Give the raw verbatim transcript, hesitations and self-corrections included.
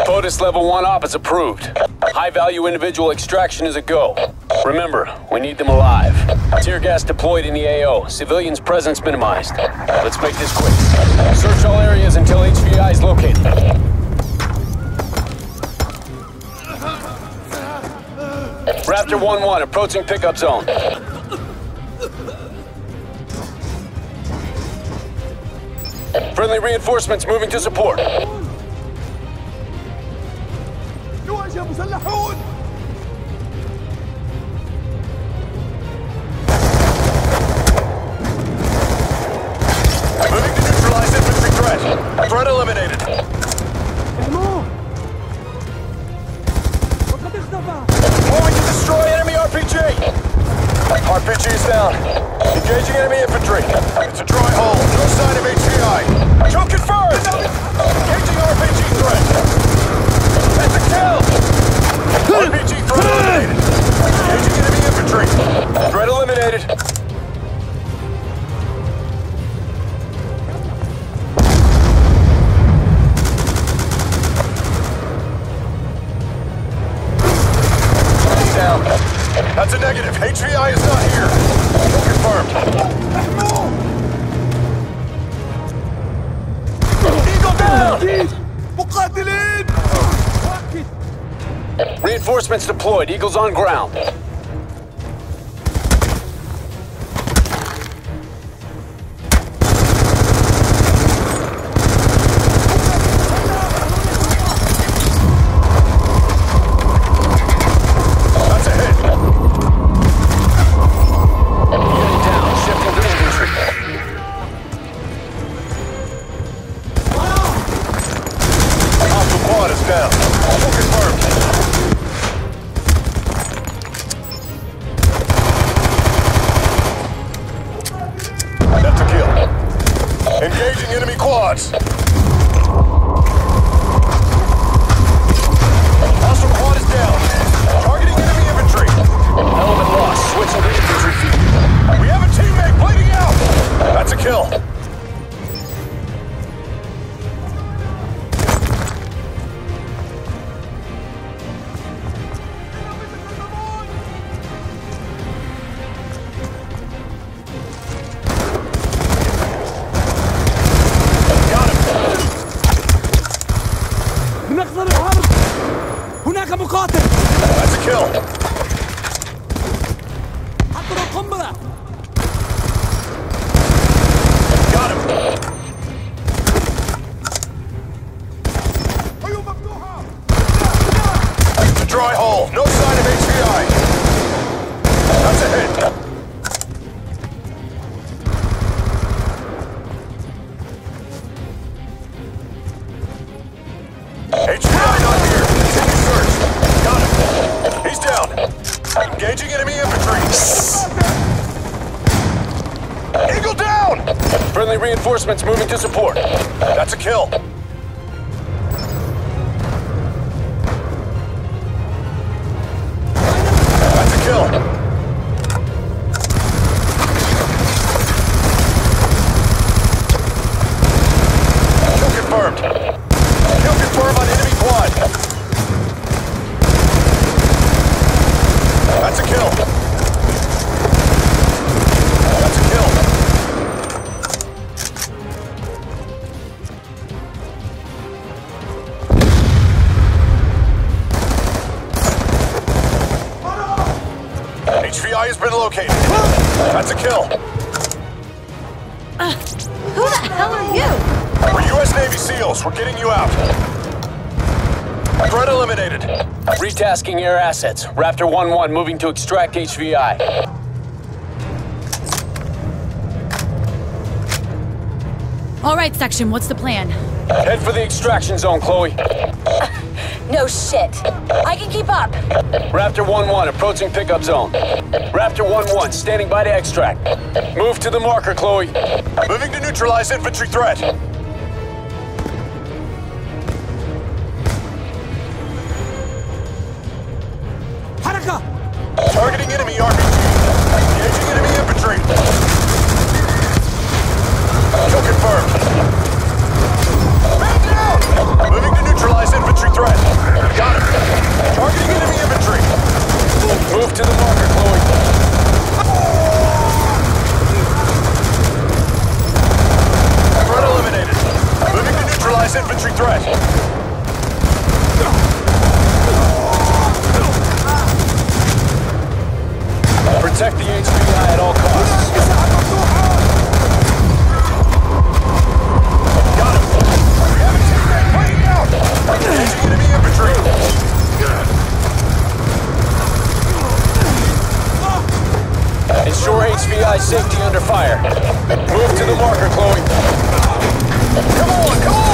POTUS Level one op is approved. High-value individual extraction is a go. Remember, we need them alive. Tear gas deployed in the A O. Civilians' presence minimized. Let's make this quick. Search all areas until H V I is located. Raptor one one, approaching pickup zone. Friendly reinforcements moving to support. نواجه مسلحون. Moving to neutralize infantry threat. Threat eliminated. Moving to destroy enemy R P G. R P G is down. Engaging enemy infantry. It's a dry hole. No sign of H V I. Kill confirmed. Engaging R P G threat. That's a kill. R P G threat eliminated. Engaging enemy infantry. Threat eliminated. Down. That's a negative. H V I is not here. Confirmed. Eagle down! مقاتلين! Reinforcements deployed. Eagles on ground. Engaging enemy quads. Hostile quad is down. Targeting enemy infantry. Element lost. Switching to infantry feed. We have a teammate bleeding out. That's a kill. هناك مقاتل. That's a kill. حضروا القنبلة. Got him. أيوة مفتوحة. It's a dry hole. No sign of H V I. That's a hit. H V I not here. Continue search. Got him. He's down. Engaging enemy infantry. Eagle down! Friendly reinforcements moving to support. That's a kill. That's a kill. Kill confirmed. Kill confirmed on enemy quad. That's a kill. That's a kill. H V I has been located. That's a kill. Uh, who the hell are you? We're U S Navy SEALs. We're getting you out. Threat eliminated. Retasking air assets. Raptor one one moving to extract H V I. All right, Section, what's the plan? Head for the extraction zone, Chloe. No shit. I can keep up. Raptor one one approaching pickup zone. Raptor one one standing by to extract. Move to the marker, Chloe. Moving to neutralize infantry threat. حركة. Targeting enemy R P G. Engaging enemy infantry. Kill confirmed. Man down! Moving to neutralize infantry threat. Protect the H V I at all costs. Got him! We have a teammate fighting out! Engaging enemy infantry! Ensure H V I safety under fire. Move to the marker, Chloe. Come on, come on!